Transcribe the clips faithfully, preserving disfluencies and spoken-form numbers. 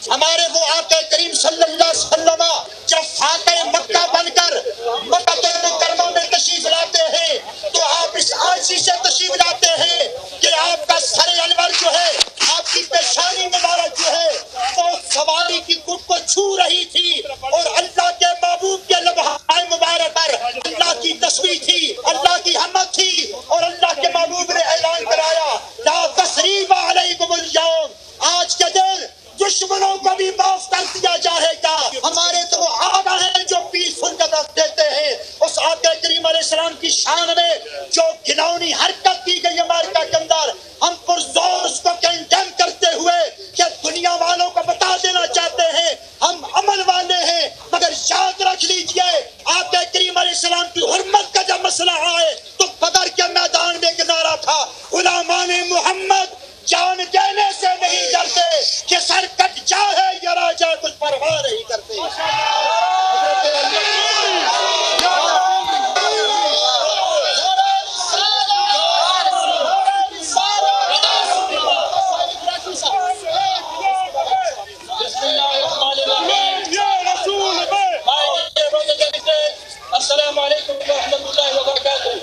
ہمارے وہ آقا کریم صلی اللہ علیہ وسلم جب فاتح مکہ بن کر مکہ المکرمہ میں تشریف لاتے ہیں تو آپ اس عاجزی سے تشریف لاتے ہیں کہ آپ کا سر انور جو ہے، آپ کی پیشانی مبارک جو ہے وہ سواری کی کٹ کو چھو رہی تھی، اور اللہ کے محبوب کے لبہائے مبارک پر اللہ کی تسبیح تھی، اللہ کی حمد تھی، اور اللہ کے محبوب نے اعلان کرایا لا تثریب علیکم اليوم، آج کے دن دشمنوں کو بھی معاف کر دیا جائے گا۔ ہمارے تو وہ آقا ہیں جو پیسفل قدم دیتے ہیں۔ اس آقا کریم علیہ السلام کی شان میں جو گھناؤنی حرکت کی گئی امریکہ کے اندر، ہم پرزور اس کو کنڈیم کرتے ہوئے کہ دنیا والوں کو بتا دینا چاہتے ہیں ہم عمل والے ہیں، مگر یاد رکھ لیجئے آقا کریم علیہ السلام کی حرمت کا جب مسئلہ آئے تو بدر کے میدان میں ایک نعرہ تھا، غلامان محمد جان دینے سے نہیں ڈرتے کہ سر کٹ جائے یا راجہ کچھ پرواہ نہیں کرتے۔ السلام علیکم ورحمۃ اللہ وبرکاتہ۔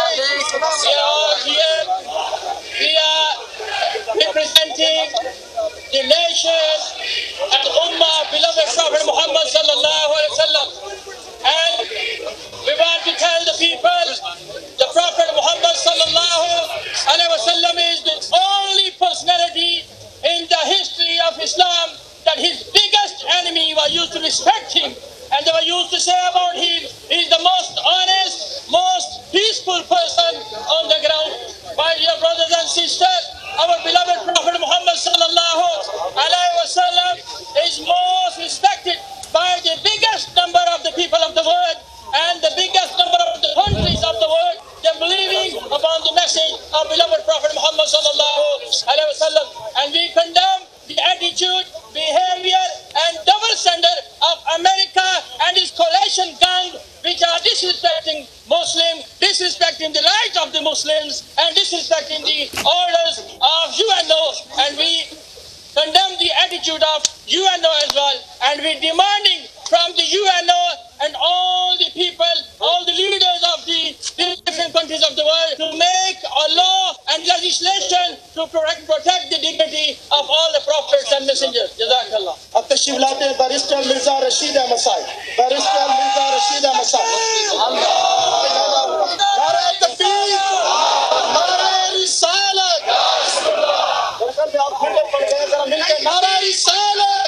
We are representing the nation and Ummah of beloved Prophet Muhammad sallallahu alaihi wasallam, and we want to tell the people the Prophet Muhammad sallallahu alaihi wasallam is the only personality in the history of Islam that his biggest enemy were used to respect him, and they were used to say about him, he is the most honest, most peaceful person on the ground. My dear brothers and sisters, our beloved Prophet Muhammad sallallahu alaihi wasallam is most respected by the biggest number of the people of the world and the biggest number of the countries of the world. They're believing upon the message of beloved Prophet Muhammad sallallahu alaihi wasallam, and we condemn the attitude, behavior, and double standard of America and its coalition gang, which are disrespecting Muslims, disrespecting the rights of the Muslims, and disrespecting the orders of U N O. And we condemn the attitude of U N O as well, and we're demanding from the U N O and all the people, all the leaders of the different countries of the world to make a law and legislation to protect, protect the dignity of all the prophets and messengers. Jazakallah. اب تشریف لاتے ہیں barrister Mirza Rashid Ahmad صاحب، barrister Mirza Rashid Ahmad صاحب۔ نعرہ تکبیر، نعرہ رسالت، درکل میں آپ کھڑے پڑ گئے، ذرا مل کے نعرہ رسالت،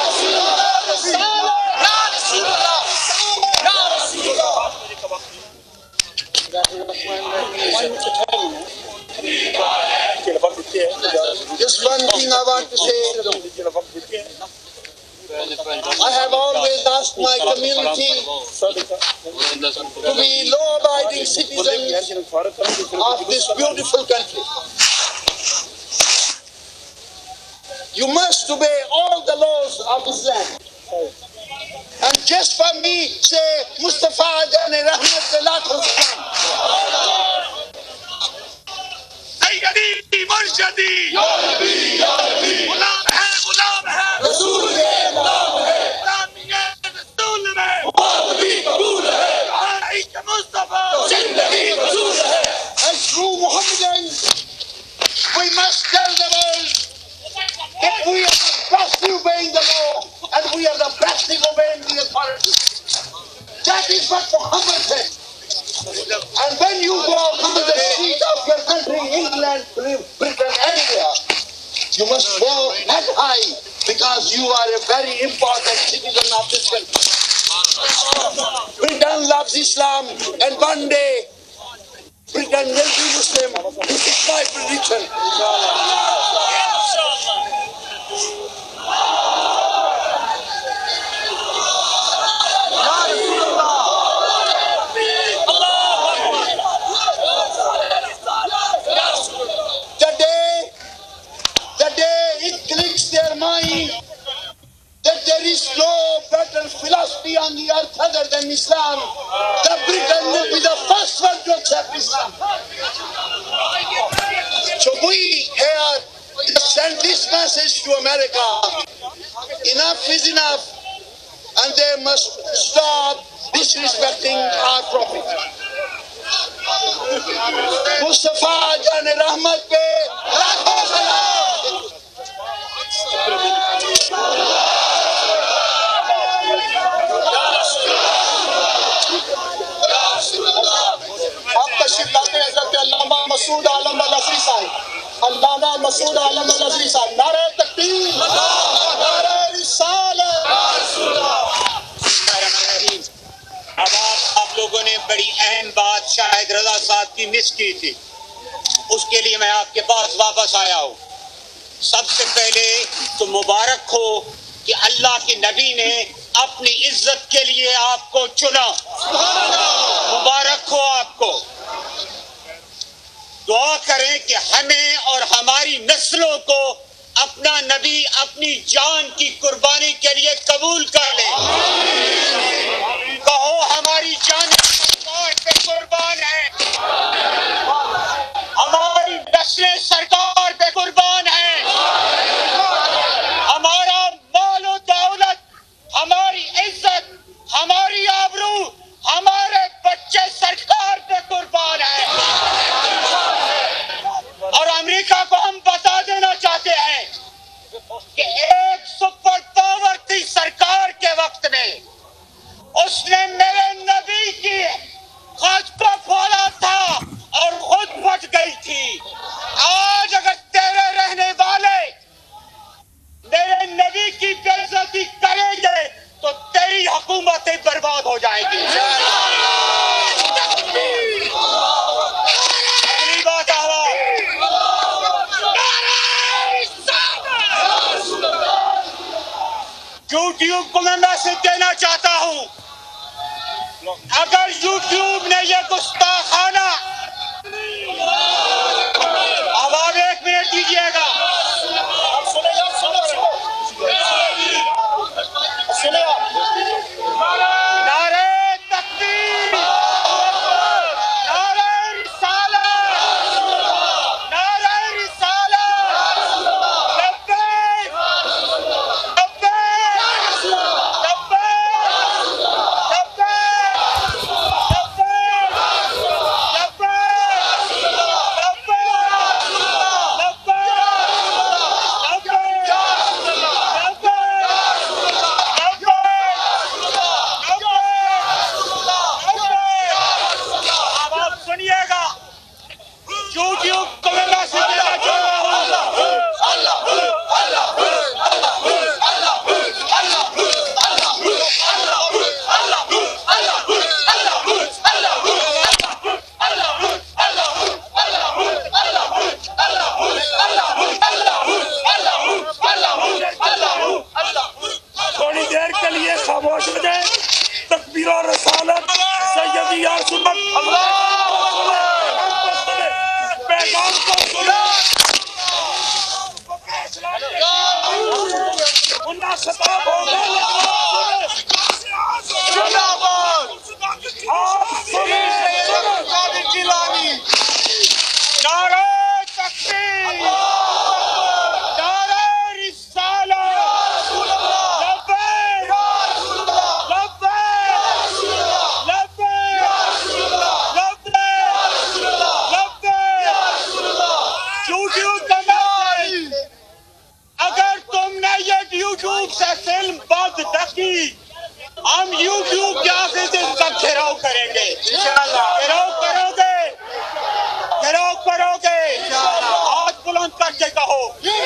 Just one thing I want to say. I have always asked my community to be law-abiding citizens of this beautiful country. You must obey all the laws of Islam. And just for me, say, Mustafa Adani Rahmat Lakh Sayyidi Murshidi, Ya Nabi, Ya Nabi, Ghulam hai, Ghulam hai, Rasool hai, Ghulam hai, Ghulam hai, Rasool hai, Muhammad bhi Qabool hai, Aisha Mustafa, Zindagi Rasool hai. As true Muhammadans, we must tell the world that we are the best in obeying the law, and we are the best in obeying the authority. That is what Muhammad said. And when you go to the street of your country, England, Britain, anywhere, you must go head high, because you are a very important citizen of this country. Britain loves Islam, and one day Britain will be Muslim. This is my prediction. That there is no better philosophy on the earth other than Islam, that Britain will be the first one to accept Islam. So we here send this message to America. Enough is enough, and they must stop disrespecting our Prophet. Mustafa Jan Rahmat pe lakho salam. آپ تشریف لاتے ہیں حضرت علامہ مسعود عالم الازہری صاحب. علامہ مسعود عالم الازہری صاحب. نعرہ تکبیر، نعرہ رسالت. اب آپ آپ لوگوں نے بڑی اہم بات شاہد رضا صاحب کی مس کی تھی، اس کے لیے میں آپ کے پاس واپس آیا ہوں. سب سے پہلے تو مبارک ہو کہ اللہ کے نبی نے اپنی عزت کے لیے آپ کو چنا. مبارک ہو آپ کو. دعا کریں کہ ہمیں اور ہماری نسلوں کو اپنا نبی اپنی جان کی قربانی کے لیے قبول کر لے. کہو ہماری جان سرکار پہ قربان ہے، ہماری نسلیں سرکار پہ قربان ہیں، ہمارا مال و دولت، ہماری عزت، ہماری آبرو، ہمارے بچے سرکار پہ قربان ہیں. اور امریکہ کو ہم بتا دینا چاہتے ہیں کہ ایک سپر پاور تھی سرکار کے وقت میں، اس نے میرے نبی کی خط کو کھولا تھا اور خود پھٹ گئی تھی. آج اگر تیرے رہنے والے میرے نبی کی بے عزتی کریں گے تو تیری حکومتیں برباد ہو جائیں گی. اگلی بات یوٹیوب کو میں میسج دینا چاہتا ہوں، اگر یوٹیوب نے یہ گستاخانہ، اب آپ ایک منٹ دیجیے گا، نعرہ تکبیر، نعرہ رسالت، نعرہ رسالت، لبیک لبیک ہم یوٹیوب کے آخر سے اس کا گھیراؤ کریں گے. گھیراؤ کرو گے گھیراؤ کرو گے ہاتھ بلند کر کے کہو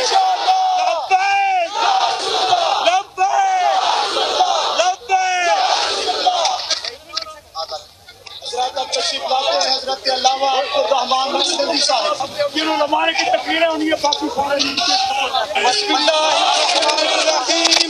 لبیک لبیک لبیک. حضرت اب تشریف لاتے ہیں حضرت علامہ عبدالرحمان مسعودی صاحب. جن علماء کی تقریریں ہونی ہے باقی سارے بسم اللہ الرحمن الرحیم.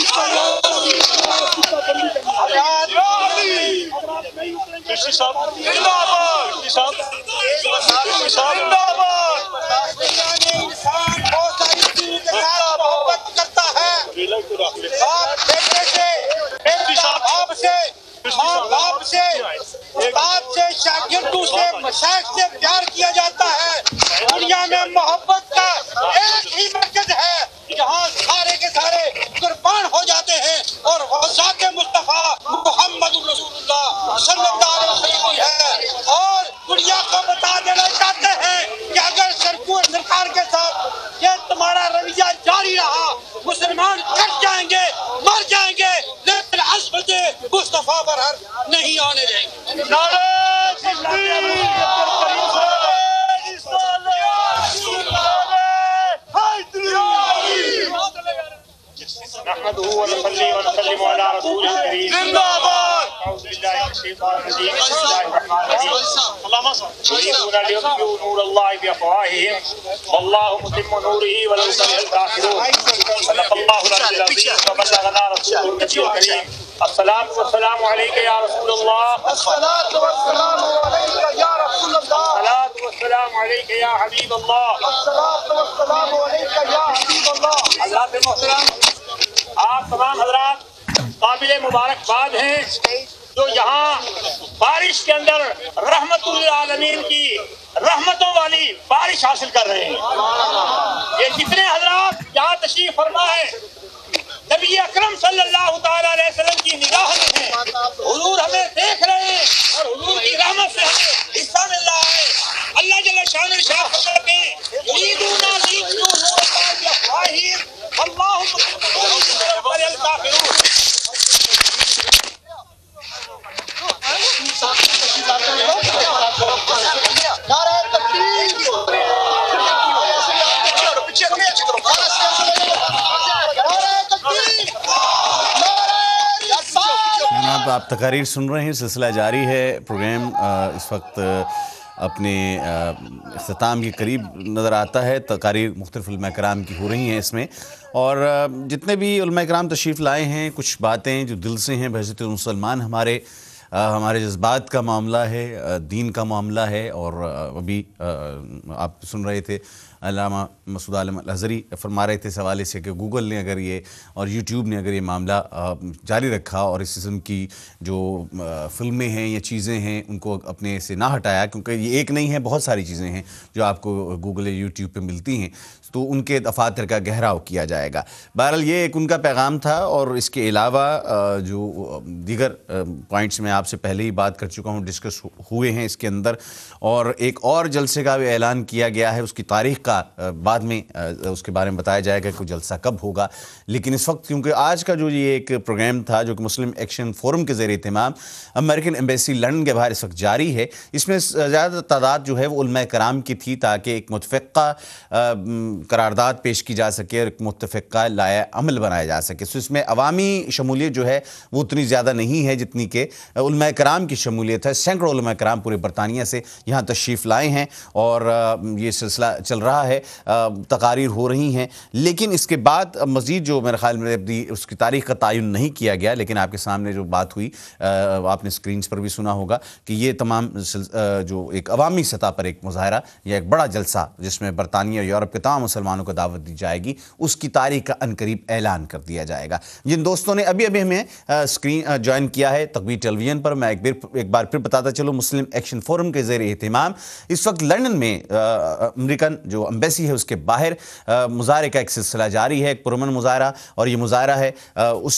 کشی صاحب زندہ باد، کشی صاحب کشی صاحب زندہ باد. انسان بہت ساری چیزوں کے ساتھ محبت کرتا ہے. باپ بیٹے سے، بیٹا باپ سے، ماں باپ سے، استاد سے، شاگردوں سے، مشائخ سے پیار کیا جاتا ہے. دنیا میں محبت کا ایک ہی نحمده ونصلي ونسلم على رسوله الكريم. أعوذ بالله من الشيطان الرجيم. بسم الله الرحمن الرحيم. اللهم صل يريدون ليطفئوا نور الله بأفواههم والله متم نوره ولو كره الكافرون. صدق الله العلي العظيم وبلغنا رسوله النبي الكريم. الصلاة والسلام عليك يا رسول الله. الصلاة والسلام عليك يا رسول الله. الصلاة والسلام عليك يا حبيب الله. الصلاة والسلام عليك يا حبيب الله. حضرات محترم، آپ تمام حضرات قابل مبارکباد ہیں جو یہاں بارش کے اندر رحمت للعالمین کی رحمتوں والی بارش حاصل کر رہے ہیں. یہ جتنے حضرات یہاں تشریف فرما ہے نبی اکرم صلی اللہ تعالی علیہ وسلم کی نگاہ میں ہیں. حضور ہمیں دیکھ رہے ہیں اور حضور کی رحمت سے ہمیں حصہ مل رہا ہے. اللہ جل شان ارشاد فرماتے ہیں یریدون لیطفئوا نور اللہ بافواہہم واللہ متم نورہ ولو کره الکافرون. نعرہ تکبیر. جناب آپ تقاریر سن رہے ہیں، سلسلہ جاری ہے. پروگرام اس وقت اپنے اختتام کے قریب نظر آتا ہے. تقاریر مختلف علماء کرام کی ہو رہی ہیں اس میں، اور جتنے بھی علماء کرام تشریف لائے ہیں کچھ باتیں جو دل سے ہیں بحیثیت مسلمان ہمارے ہمارے جذبات کا معاملہ ہے، دین کا معاملہ ہے. اور ابھی آپ سن رہے تھے علامہ مسعود عالم الازہری فرما رہے تھے اس حوالے سے کہ گوگل نے اگر یہ اور یوٹیوب نے اگر یہ معاملہ جاری رکھا اور اس قسم کی جو فلمیں ہیں یا چیزیں ہیں ان کو اپنے سے نہ ہٹایا، کیونکہ یہ ایک نہیں ہے، بہت ساری چیزیں ہیں جو آپ کو گوگل یا یوٹیوب پہ ملتی ہیں، تو ان کے دفاتر کا گہراؤ کیا جائے گا. بہرحال یہ ایک ان کا پیغام تھا. اور اس کے علاوہ جو دیگر پوائنٹس میں آپ سے پہلے ہی بات کر چکا ہوں، ڈسکس ہوئے ہیں اس کے اندر، اور ایک اور جلسے کا بھی اعلان کیا گیا ہے. اس کی تاریخ کا بعد میں اس کے بارے میں بتایا جائے گا کہ جلسہ کب ہوگا. لیکن اس وقت کیونکہ آج کا جو یہ ایک پروگرام تھا جو کہ مسلم ایکشن فورم کے زیر اہتمام امریکن ایمبیسی لندن کے باہر اس وقت جاری ہے، اس میں زیادہ تعداد جو ہے وہ علماء کرام کی تھی تاکہ ایک متفقہ قرارداد پیش کی جا سکے اور ایک متفقہ لائحہ عمل بنایا جا سکے. سو اس میں عوامی شمولیت جو ہے وہ اتنی زیادہ نہیں ہے جتنی کہ علماء کرام کی شمولیت ہے. سینکڑوں علماء کرام پورے برطانیہ سے یہاں تشریف لائے ہیں اور یہ سلسلہ چل رہا ہے، تقاریر ہو رہی ہیں. لیکن اس کے بعد مزید جو میرے خیال میں اس کی تاریخ کا تعین نہیں کیا گیا، لیکن آپ کے سامنے جو بات ہوئی آپ نے سکرینز پر بھی سنا ہوگا کہ یہ تمام جو ایک عوامی سطح پر ایک مظاہرہ یا ایک بڑا جلسہ جس میں برطانیہ اور یورپ کے تمام مسلمانوں کو دعوت دی جائے گی، اس کی تاریخ کا عنقریب اعلان کر دیا جائے گا. جن دوستوں نے ابھی ابھی ہمیں اسکرین جوائن کیا ہے تقویر ٹیلی ویژن پر، میں ایک بار پھر بتاتا چلوں مسلم ایکشن فورم کے زیر اہتمام اس وقت لندن میں امریکن جو ایمبیسی ہے اس کے باہر مظاہرے کا ایک سلسلہ جاری ہے، ایک پرامن مظاہرہ. اور یہ مظاہرہ ہے اس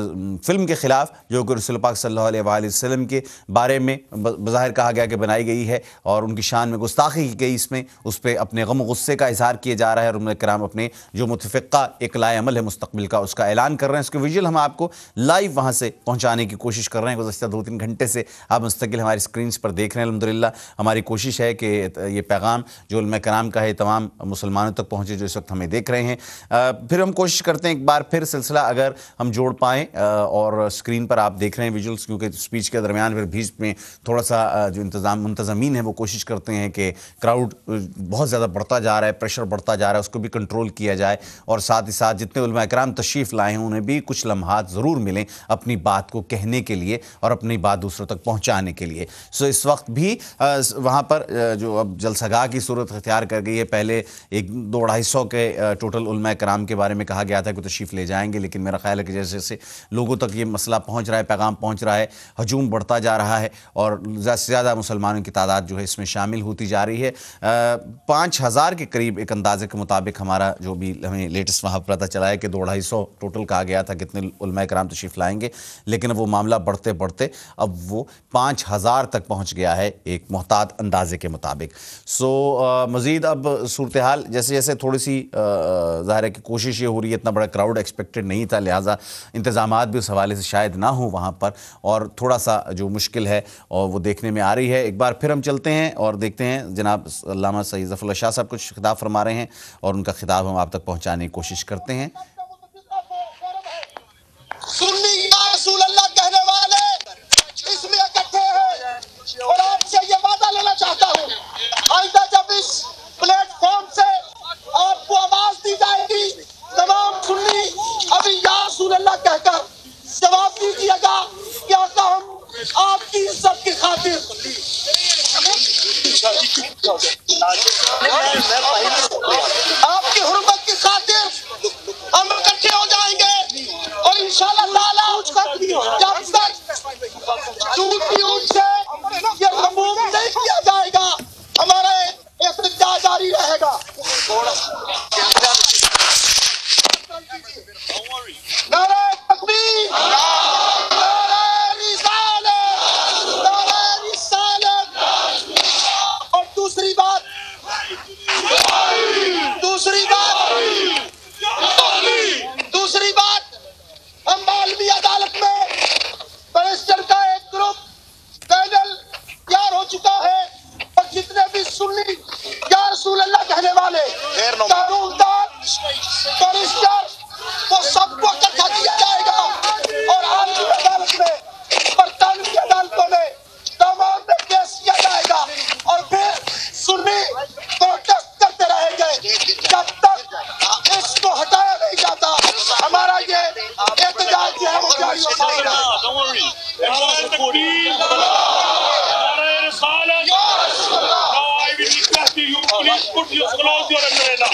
فلم کے خلاف جو کہ رسول پاک صلی اللہ علیہ وآلہ وسلم کے بارے میں بظاہر کہا گیا کہ بنائی گئی ہے اور ان کی شان میں گستاخی کی گئی. اس میں اس پہ اپنے غم و غصے کا اظہار کیا جا رہا ہے اور علماء کرام اپنے جو متفقہ ایک لائحہ عمل ہے مستقبل کا اس کا اعلان کر رہے ہیں. اس کے ویژول ہم آپ کو لائیو وہاں سے پہنچانے کی کوشش کر رہے ہیں. گزشتہ دو تین گھنٹے سے آپ مستقل ہماری اسکرینز پر دیکھ رہے ہیں. الحمدللہ ہماری کوشش ہے کہ یہ پیغام جو علماء کرام کا ہے تمام مسلمانوں تک پہنچے جو اس وقت ہمیں دیکھ رہے ہیں. پھر ہم کوشش کرتے ہیں ایک بار پھر سلسلہ اگر ہم جوڑ پائیں اور اسکرین پر آپ دیکھ رہے ہیں ویژولز، کیونکہ اسپیچ کے درمیان پھر بیچ میں تھوڑا سا جو انتظام منتظمین ہیں وہ کوشش کرتے ہیں کہ کراؤڈ بہت زیادہ بڑھتا جا رہا ہے، پریشر بڑھتا جا رہا ہے، اس کو بھی کنٹرول کیا جائے اور ساتھ ہی ساتھ جتنے علماء کرام تشریف لائے ہیں انہیں بھی کچھ لمحات ضرور ملیں اپنی بات کو کہنے کے لیے اور اپنی بات دوسروں تک پہنچانے کے لیے. سو اس وقت بھی وہاں پر جو اب جلسہ گاہ کی صورت اختیار کر گئی ہے. پہلے ایک دو ڈھائی سو کے ٹوٹل علماء کرام کے بارے میں کہا گیا تھا کہ تشریف لے جائیں گے، لیکن میرا خیال ہے کہ جیسے جیسے لوگوں تک یہ مسئلہ پہنچ رہا ہے، پیغام پہنچ رہا ہے، ہجوم بڑھتا جا رہا ہے اور زیادہ سے زیادہ مسلمانوں کی تعداد جو ہے اس میں شامل ہوتی جا رہی ہے. پانچ ہزار کے قریب ایک اندازے کے مطابق ہمارا جو بھی ہمیں لیٹسٹ وہاں پر پتہ چلا ہے کہ دو ڈھائی سو ٹوٹل کہا گیا تھا کتنے علماء کرام تشریف لائیں گے، لیکن اب وہ معاملہ بڑھتے بڑھتے اب وہ پانچ ہزار تک پہنچ گیا ہے ایک محتاط اندازے کے مطابق۔ سو مزید اب صورتحال جیسے جیسے تھوڑی سی ظاہر ہے کہ کوشش یہ ہو رہی ہے، اتنا بڑا کراؤڈ ایکسپیکٹڈ نہیں تھا، لہٰذا انتظامات بھی اس حوالے سے شاید نہ ہوں وہاں پر، اور تھوڑا سا جو مشکل ہے اور وہ دیکھنے میں آ رہی ہے۔ ایک بار پھر ہم چلتے ہیں اور دیکھتے ہیں جناب علامہ سید ظفر اللہ شاہ صاحب کچھ خطاب فرما رہے ہیں اور ان کا خطاب ہم آپ تک پہنچانے کی کوشش کرتے ہیں۔ سنی یا رسول اللہ کہنے والے اس میں اکٹھے ہیں اور آپ سے یہ وعدہ لینا چاہتا ہوں، آئندہ جب اس پلیٹ فارم سے آپ کو آواز دی جائے گی، تمام سنی ابھی یا رسول اللہ کہہ کر جواب دیجیے گا کہ آقا ہم آپ کی عزت کی خاطر آپ کی حرمت کی خاطر ہم اکٹھے ہو جائیں گے، اور انشاءاللہ تعالی جب تک جھوٹی اونٹ سے یہ رموو نہیں کیا جائے گا ہمارا احتجاج جاری رہے گا۔ نعرہ تکبیر، نعرہ رسالت، نعرہ رسالت۔ اور دوسری بات دوسری بات دوسری بات ہم عالمی عدالت میں بیرسٹر کا ایک گروپ پینل تیار ہو چکا ہے، اور جتنے بھی سنی یا رسول اللہ کہنے والے قانون دان بیرسٹر وہ سب کو اکٹھا کیا جائے گا، اور عالمی عدالت میں برطانوی عدالتوں میں تمام میں کیس کیا جائے گا، اور پھر سنی پروٹیسٹ کرتے رہیں گے جب تک اس کو ہٹایا نہیں جاتا۔ ہمارا یہ احتجاج جو ہے وہ جاری ہوتا رہے گا۔ نعرہ تکبیر، نعرہ رسالت۔ Now I will request you, please put your, close your umbrella.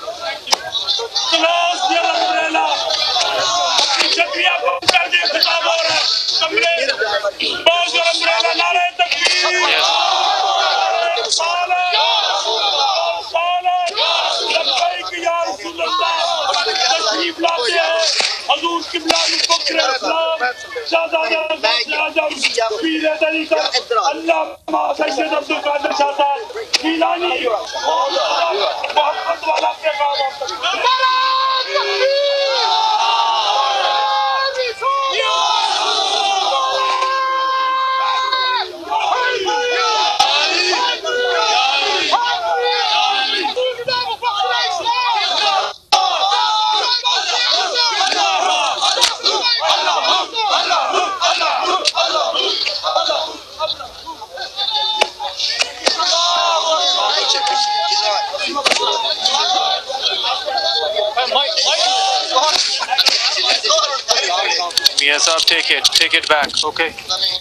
Close your umbrella. شکریہ بند کر دیں، خطاب ہو رہا ہے کمرے۔ Close your umbrella. نعرہ تکبیر، نعرہ رسالت، رسالت، لبیک یا رسول اللہ۔ تشریف لاتے ہیں حضور قبلہ مفکر اسلام شہزادہ اعظم پیر دلی کا علامہ سید عبد القادر شاہ صاحب گیلانی محبت والا پیغام آپ تک۔ Yes, sir, take it, take it back, okay.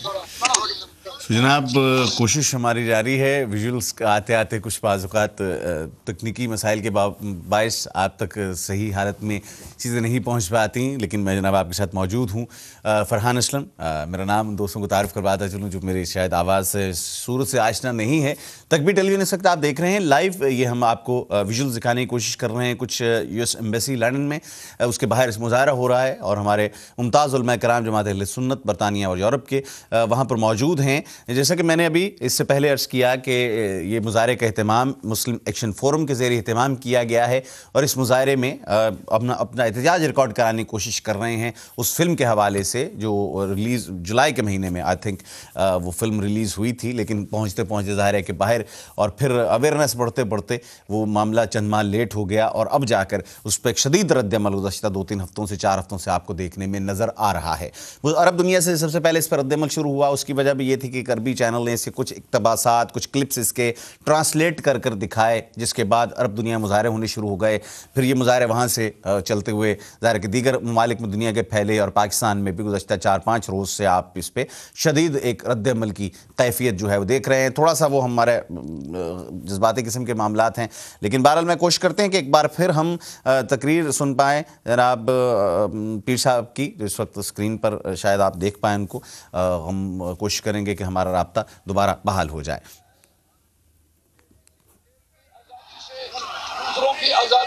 جناب کوشش ہماری جاری ہے، ویژولز آتے آتے کچھ بعض اوقات تکنیکی مسائل کے باعث آپ تک صحیح حالت میں چیزیں نہیں پہنچ پاتی، لیکن میں جناب آپ کے ساتھ موجود ہوں۔ فرحان اسلم میرا نام، دوستوں کو تعارف کرواتا چلوں جو میری شاید آواز سے صورت سے آشنا نہیں ہے۔ تکبیر ٹیلی ویژن اس وقت آپ دیکھ رہے ہیں لائیو، یہ ہم آپ کو ویژولز دکھانے کی کوشش کر رہے ہیں کچھ یو ایس ایمبیسی لنڈن میں، اس کے باہر اس مظاہرہ ہو رہا ہے، اور ہمارے ممتاز علماء کرام جماعت اہل سنت برطانیہ اور یورپ کے وہاں پر موجود ہیں۔ جیسا کہ میں نے ابھی اس سے پہلے عرض کیا کہ یہ مظاہرے کا اہتمام مسلم ایکشن فورم کے ذریعے اہتمام کیا گیا ہے، اور اس مظاہرے میں اپنا اپنا احتجاج ریکارڈ کرانے کی کوشش کر رہے ہیں اس فلم کے حوالے سے جو ریلیز جولائی کے مہینے میں آئی تھنک وہ فلم ریلیز ہوئی تھی، لیکن پہنچتے پہنچتے ظاہر ہے کہ باہر، اور پھر اویئرنیس بڑھتے بڑھتے وہ معاملہ چند ماہ لیٹ ہو گیا، اور اب جا کر اس پہ ایک شدید رد عمل گزشتہ دو تین ہفتوں سے چار ہفتوں سے آپ کو دیکھنے میں نظر آ رہا ہے۔ وہ عرب دنیا سے سب سے پہلے اس پر رد عمل شروع ہوا، اس کی وجہ بھی یہ تھی کہ عربی چینل نے اس کے کچھ اقتباسات، کچھ کلپس اس کے ٹرانسلیٹ کر کر دکھائے، جس کے بعد عرب دنیا مظاہرے ہونے شروع ہو گئے۔ پھر یہ مظاہرے وہاں سے چلتے ہوئے ظاہر ہے کہ دیگر ممالک میں دنیا کے پھیلے، اور پاکستان میں بھی گزشتہ چار پانچ روز سے آپ اس پہ شدید ایک رد عمل کی کیفیت جو ہے وہ دیکھ رہے ہیں۔ تھوڑا سا وہ ہمارے جذباتی قسم کے معاملات ہیں، لیکن بہرحال میں کوشش کرتے ہیں کہ ایک بار پھر ہم تقریر سن پائیں جناب پیر صاحب کی، جو اس وقت اسکرین پر شاید آپ دیکھ پائیں ان کو۔ ہم کوشش کریں گے کہ ہمارا رابطہ دوبارہ بحال ہو جائے۔ دوسروں کی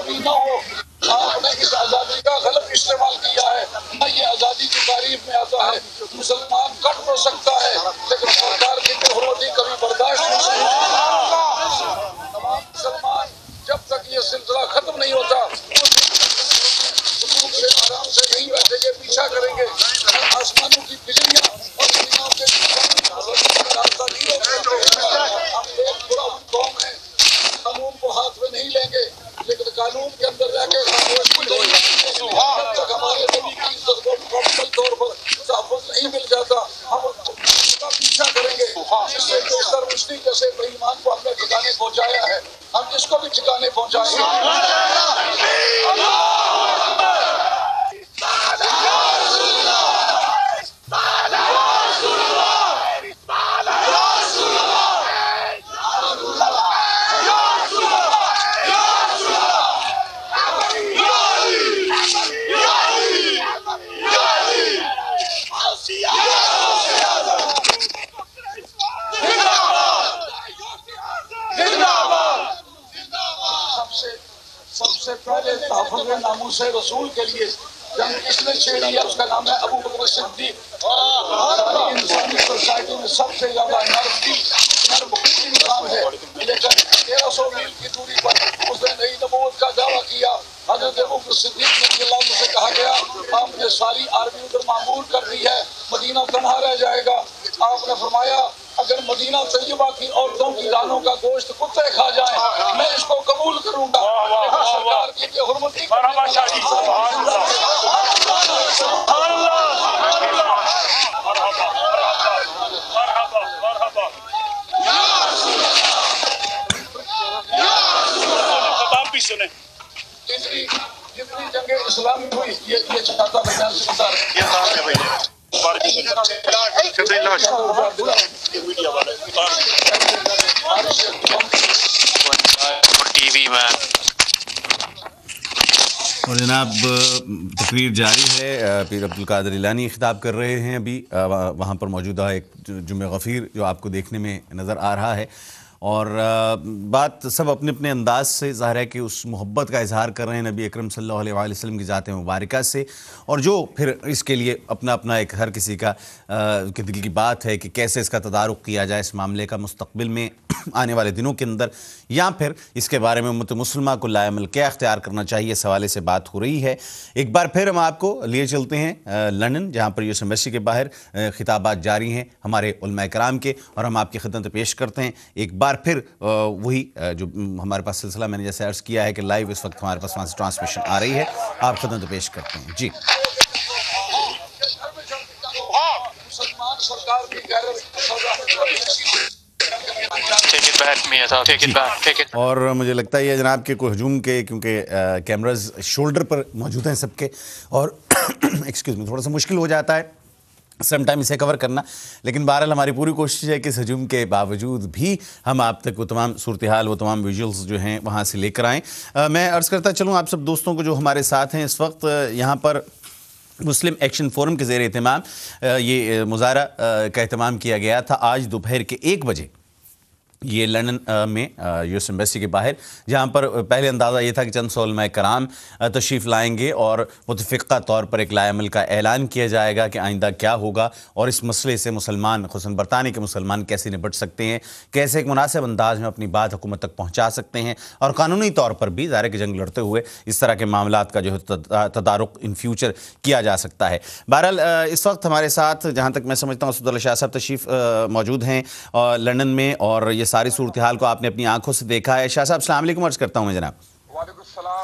آزادی نہ ہو. آپ نے اس آزادی کا غلط استعمال کیا ہے. نہ یہ آزادی کی تعریف میں آتا ہے. مسلمان کٹ تو سکتا ہے لیکن سرکار کی بےحرمتی کبھی برداشت نہیں ہوگی. تمام مسلمان جب تک یہ سلسلہ ختم نہیں ہوتا سے آرام سے نہیں بیٹھیں گے, پیچھا کریں گے. آسمانوں کی بجلیاں اور دنیا کے راستہ نہیں ہوگا. ہم ایک برا قوم ہے, قانون کو ہاتھ میں نہیں لیں گے لیکن قانون کے اندر رہ کے خاموش بھی نہیں رہیں گے. جب تک ہمارے نبی کی عزت کو مکمل طور پر تحفظ نہیں مل جاتا ہم اس کا پیچھا کریں گے. جس سے بیشتر رشدی جیسے بے ایمان کو ہم نے ٹھکانے پہنچایا ہے, ہم اس کو بھی ٹھکانے پہنچائیں گے. سب سے پہلے تحفظ ناموس رسول کے لیے جنگ کس نے چھیڑی ہے, اس کا نام ہے ابو بکر صدیق. ساری انسانی سوسائٹی میں سب سے زیادہ نرم کی نرم خوی انسان ہے, لیکن تیرہ سو میل کی دوری پر اس نے نئی نبوت کا دعویٰ کیا. حضرت ابو بکر صدیق رضی اللہ عنہ سے کہا گیا آپ نے ساری آرمی ادھر معمور کر دی ہے, مدینہ تنہا رہ جائے گا. آپ نے فرمایا اگر مدینہ طیبہ کی عورتوں کی رانوں کا گوشت کتے کھا جائیں میں اس کو قبول کروں گا. سرکار کی بے حرمتی آپ بھی سنیں. جتنی جتنی جنگیں اسلامی ہوئی یہ یہ چاہتا بیان سے بتا رہے ہیں. ٹی وی میں اور جناب تقریر جاری ہے. پیر عبد القادر ایلانی خطاب کر رہے ہیں ابھی وہاں پر موجودہ ایک جمعہ غفیر جو آپ کو دیکھنے میں نظر آ رہا ہے, اور بات سب اپنے اپنے انداز سے ظاہر ہے کہ اس محبت کا اظہار کر رہے ہیں نبی اکرم صلی اللہ علیہ وآلہ وسلم کی ذات مبارکہ سے, اور جو پھر اس کے لیے اپنا اپنا ایک ہر کسی کا کے دل کی بات ہے کہ کیسے اس کا تدارک کیا جائے اس معاملے کا مستقبل میں آنے والے دنوں کے اندر, یا پھر اس کے بارے میں امت مسلمہ کو لائے عمل کیا اختیار کرنا چاہیے اس حوالے سے بات ہو رہی ہے. ایک بار پھر ہم آپ کو لیے چلتے ہیں لندن, جہاں پر یو ایس ایمبیسی کے باہر خطابات جاری ہیں ہمارے علماء کرام کے, اور ہم آپ کی خدمت پیش کرتے ہیں ایک بار پھر وہی جو ہمارے پاس سلسلہ میں نے جیسے عرض کیا ہے کہ لائیو اس وقت ہمارے پاس وہاں سے ٹرانسمیشن آ رہی ہے, آپ خدمت پیش کرتے ہیں. جی اور مجھے لگتا ہے یہ جناب کہ کوئی ہجوم کے کیونکہ کیمراز شولڈر پر موجود ہیں سب کے, اور ایکسکیوز میں تھوڑا سا مشکل ہو جاتا ہے سم ٹائم اسے کور کرنا, لیکن بہرحال ہماری پوری کوشش ہے کہ اس ہجوم کے باوجود بھی ہم آپ تک وہ تمام صورتحال وہ تمام ویژولز جو ہیں وہاں سے لے کر آئیں. میں عرض کرتا چلوں آپ سب دوستوں کو جو ہمارے ساتھ ہیں اس وقت یہاں پر مسلم ایکشن فورم کے زیر اہتمام یہ مظاہرہ کا اہتمام کیا گیا تھا آج دوپہر کے ایک بجے یہ لندن میں یو ایس ایمبیسی کے باہر, جہاں پر پہلے اندازہ یہ تھا کہ چند سو علماء کرام تشریف لائیں گے اور متفقہ طور پر ایک لائے عمل کا اعلان کیا جائے گا کہ آئندہ کیا ہوگا اور اس مسئلے سے مسلمان خصوصاً برطانیہ کے مسلمان کیسے نپٹ سکتے ہیں, کیسے ایک مناسب انداز میں اپنی بات حکومت تک پہنچا سکتے ہیں, اور قانونی طور پر بھی ظاہر ہے کہ جنگ لڑتے ہوئے اس طرح کے معاملات کا جو ہے تدارک ان فیوچر کیا جا سکتا ہے. بہرحال اس وقت ہمارے ساتھ جہاں تک میں سمجھتا ہوں اسد اللہ شاہ صاحب تشریف موجود ہیں لندن میں, اور یہ ساری صورتحال کو آپ نے اپنی آنکھوں سے دیکھا ہے. شاہ صاحب السلام علیکم عرض کرتا ہوں میں جناب. وعلیکم السلام